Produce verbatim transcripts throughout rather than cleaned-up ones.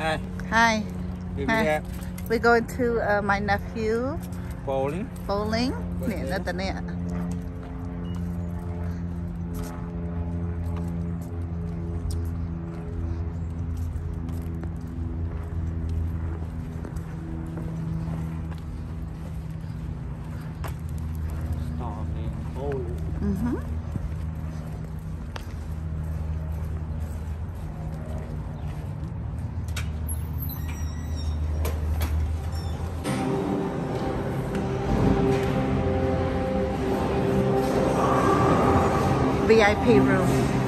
Hi. Hi. Hi. We're going to uh, my nephew. Bowling. Bowling. Nè, nó tên nè. Mm-hmm. V I P room.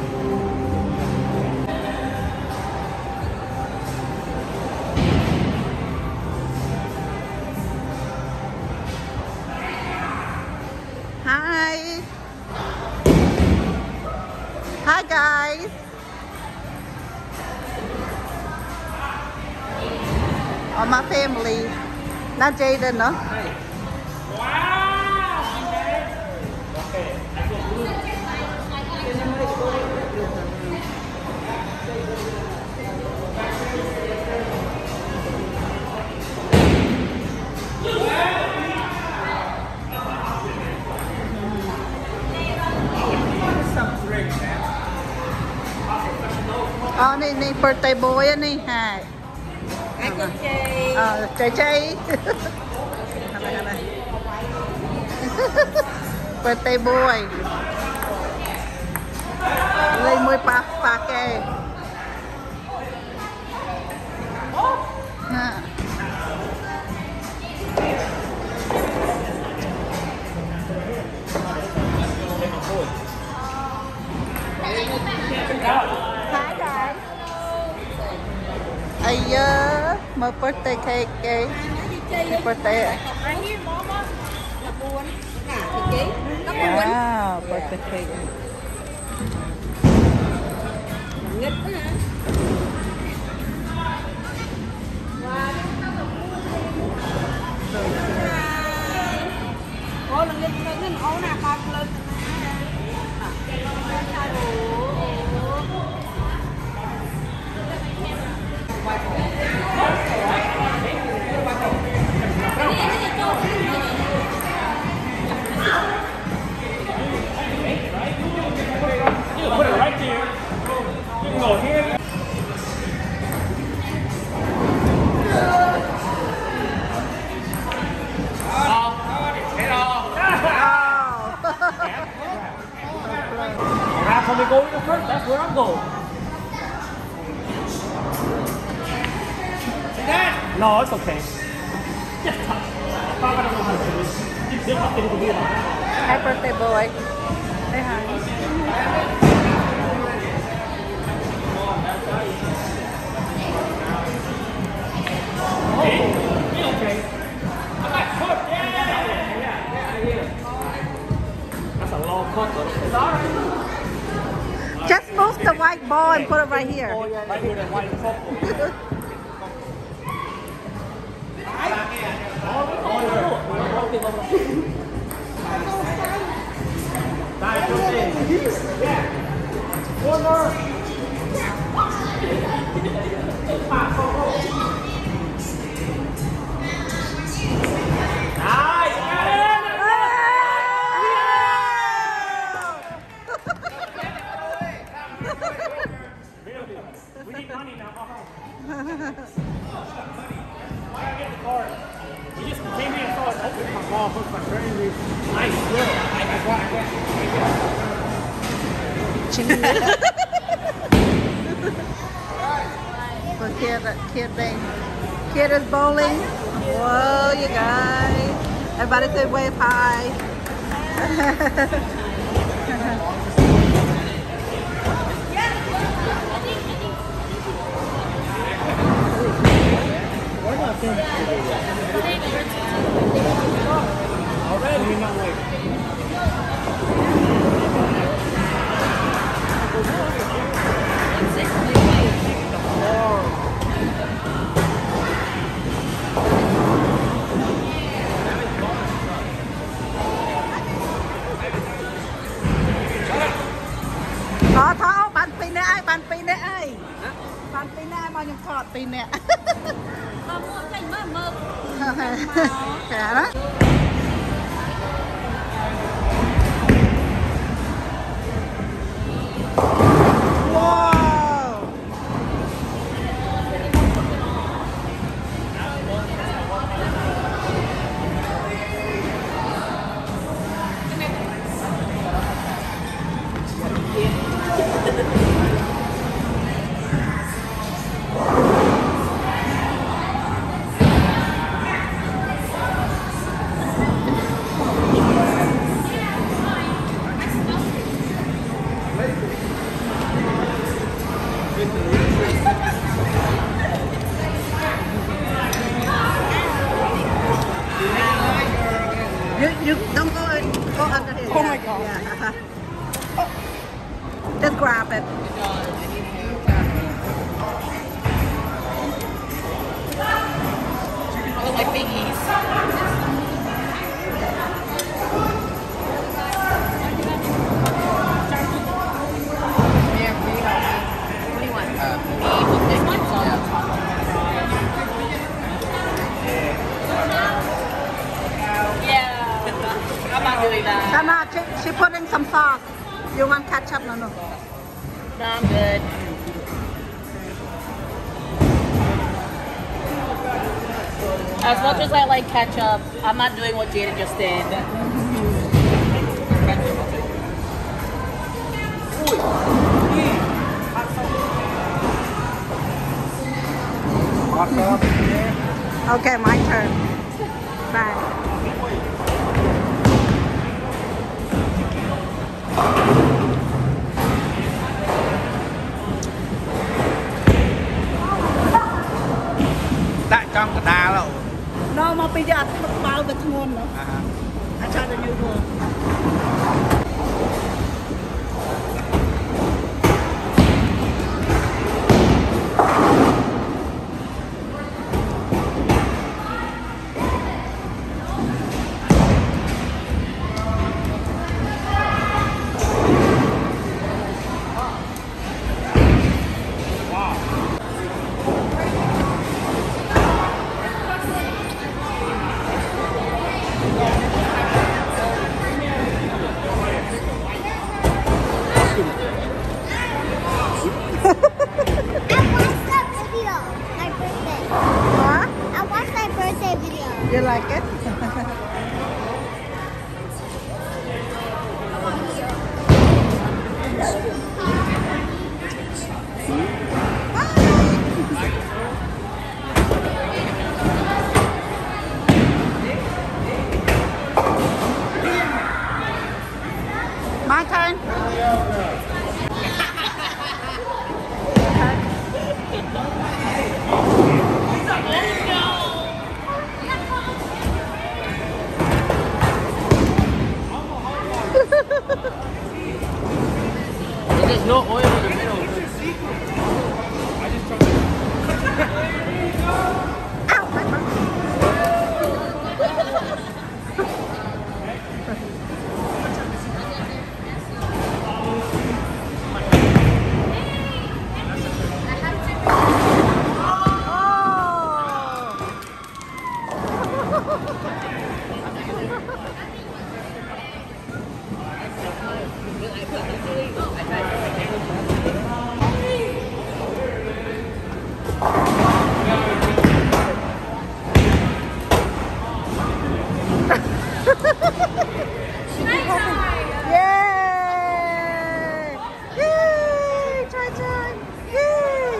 Hi. Hi guys. All my family. Not Jaden, no? Oh, này này birthday boy anh này hai. Ai con chơi? Ờ, chơi chơi. Birthday boy. Lấy môi pa pa kê. Ha. Ay, uh, my birthday cake, okay? My birthday. Wow, birthday cake. Nghịch đó hả? Ôi, là nghịch là nghịch ấu nè, ba lên. Put it right there. You can go here. Alright, so we go in first. That's where I'm going. No, it's okay. Just touch. I don't know how to do this. Just touch it. Happy birthday, boy. Say hi. Okay. That's a long cut, but it's all right. Just move the white ball and put it right here. Right here, that white football. One more. Nice. We need money now. Why did I get the card? We just came here and saw it open. My ball hooked my train. Nice. For kid, kid thing. Kid is bowling. Whoa, you guys. Everybody say wave hi. Already? Not like. Thọ thọ bàn pin đấy ai bàn pin đấy ai bàn pin này មកខ្ញុំថតពីរនាក់ Không mua chạy mơ mơ. ចាណា You, you don't go in, go under here. Oh my God. Yeah. Uh-huh. Oh. Just grab it. Look like biggies. Sana, she, she put in some sauce. You want ketchup? No, no. No, I'm good. As much as I like ketchup, I'm not doing what Jada just did. Okay, my turn. Bye. Tại trong cả đa đâu. No, mà bây giờ nó bao cái ngon nữa. I try the new one. You like it? My turn. There's no oil in the middle. Yay! Yay! Try, try! Yay!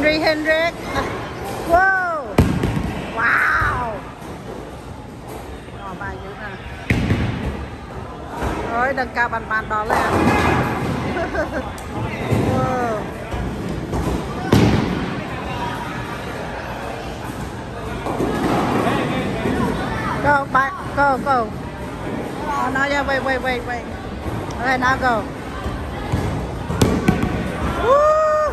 Henry Hendrick. Wow. Wow. Rồi bài dữ nè. Rồi đừng cao bàn bàn đó lên. Wow. Go, back, go, go. Oh, no, yeah, wait, wait, wait, wait. Okay, now go. Woo!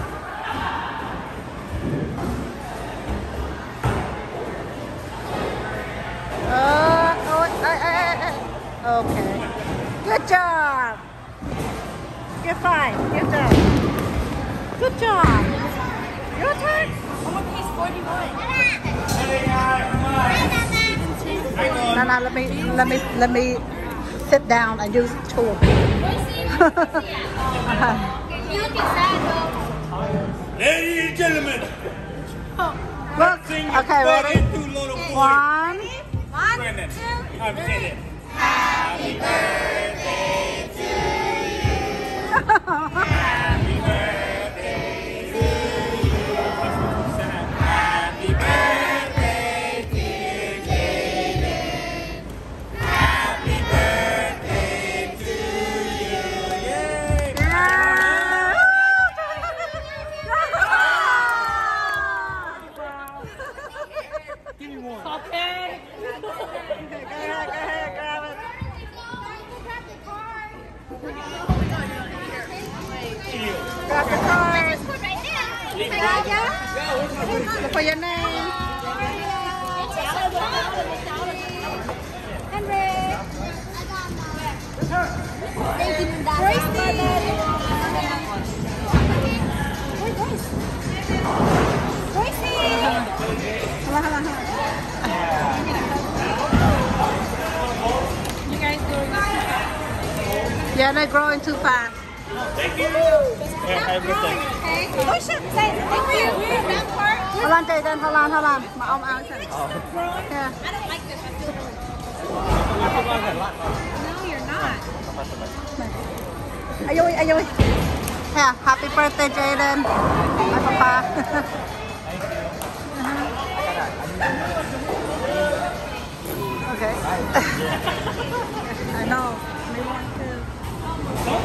Uh, oh, eh, eh, eh. Okay. Good job. You're fine. Good job. Good job. Your turn. I'm on page forty-one. No, no, let me, let me, let me sit down and use two of them. You looking sad though. Ladies and gentlemen, Look. Okay, ready? One. One, Brandon. two, I'm in it. Happy birthday to you. Happy birthday to you. Happy birthday, dear Kaden. Happy birthday to you. Yay! Give me one. Okay. Go ahead, go ahead, grab it. Grab the card. Look for your name. Hold on, hold on, hold on. You guys doing this? Yeah, they're growing too fast. Thank you. Happy birthday. Okay. Push up. Say thank you. That part. Hold on, Jaden, hold on, hold on. My arm out. Yeah. I don't like this. I feel no, you're not. Ayoy, ayoy. Yeah, happy birthday, Jaden. My papa. Okay. I know. Me want to.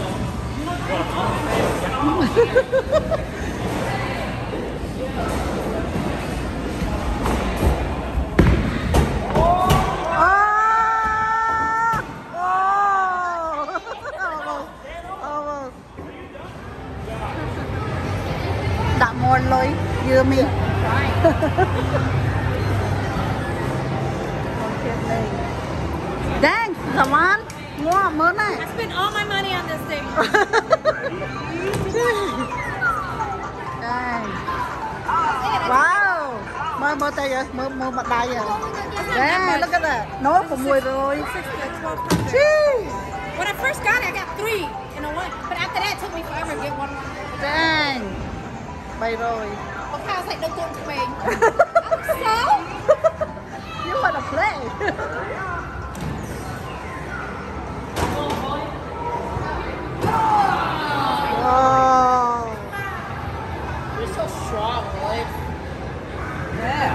Đặt more lối dưa mi. Dang, come on. Mua mớ này. I spent all my money on this thing. Dang. Wow. Mơ mơ tay vậy, mơ mơ mặt đai vậy. Dang, look at that. Nó cũng mùi rồi. Jeez. When I first got it, I got three in a one. But after that, it took me forever to get one. Dang. Bay rồi. Well, Kyle's like, don't do it to me. So? You wanna play? Oh. You're so strong, boy. Yeah.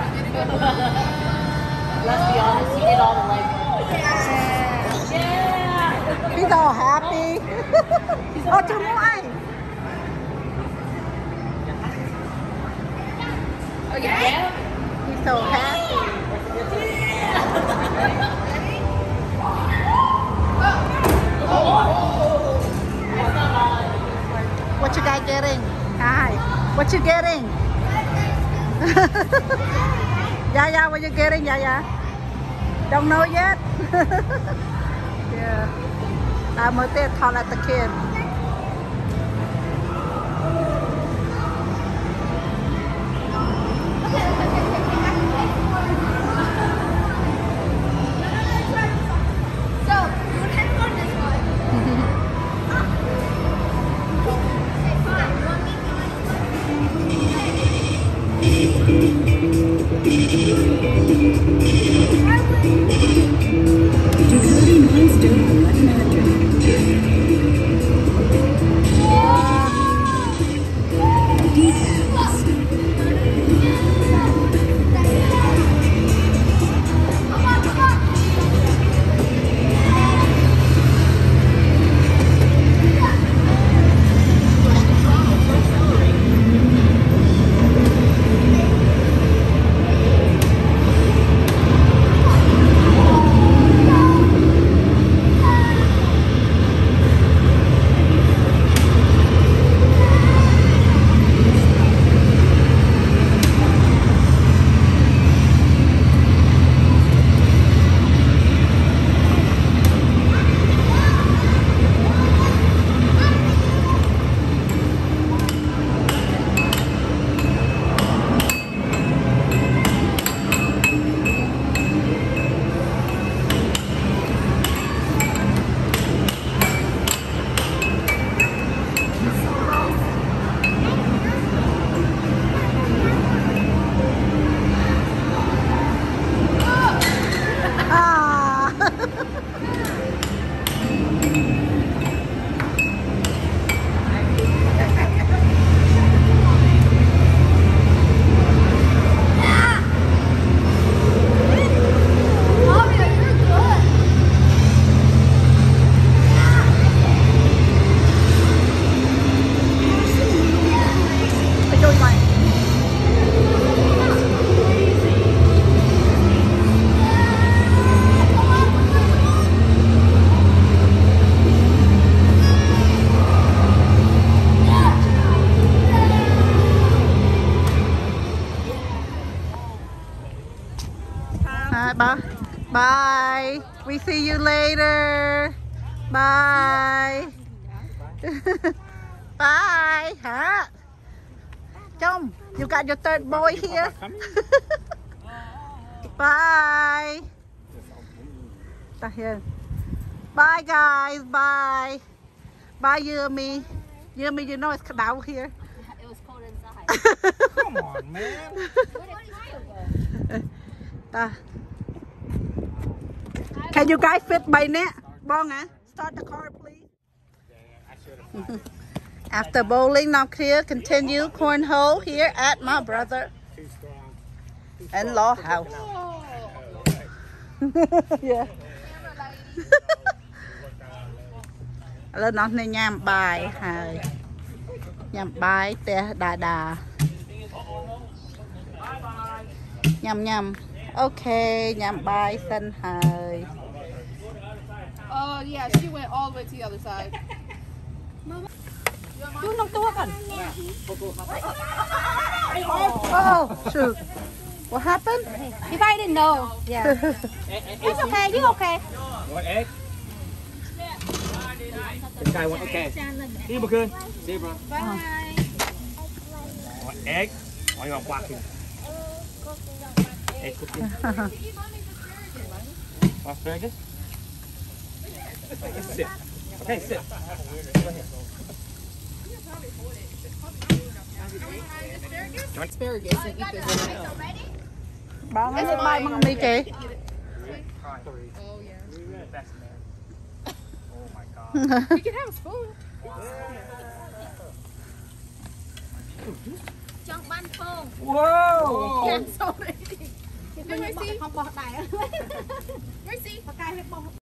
Let's be honest, he did all the legwork. Yeah. Yeah. He's all happy. Oh, two more. Oh, yeah? He's so happy. What you guys getting? Hi. What you getting? Yaya, what you getting, Yaya? Don't know yet? Yeah. I'm mới tiết thọ lại the kid. Ducati Monster one hundred. Bye. We see you later. Bye. Bye. Huh? Chum, you got your third boy here. Bye. Ta here. Bye guys. Bye. Bye Yumi. Yumi, you know it's cold here. It was cold inside. Come on, man. Ta. Can you guys fit by net? Bong, eh? Start the car, please. After bowling, now clear, continue cornhole here at my brother in law house. Yeah. Lên nó này nhằm bài hời. Nhằm bài tè đà đà. Nhằm nhằm. Ok, nhằm bài sân hời. Oh yeah, she went all the way to the other side. Chú nông tua cần. Oh, shoot. What happened? If I didn't know. Yeah. It's okay. You okay? What egg? This guy want okay. See you, Bakun. See you, bro. Bye. What egg? Why you want walking? Egg cooking. Asparagus? Okay, sit. Okay, sit. Asparagus and eat this. Bao nhiêu bài mang đi kì? Oh yeah. Best man. Oh my god. You can have a spoon. Whoa! Yeah, so many. Mercy. Mercy.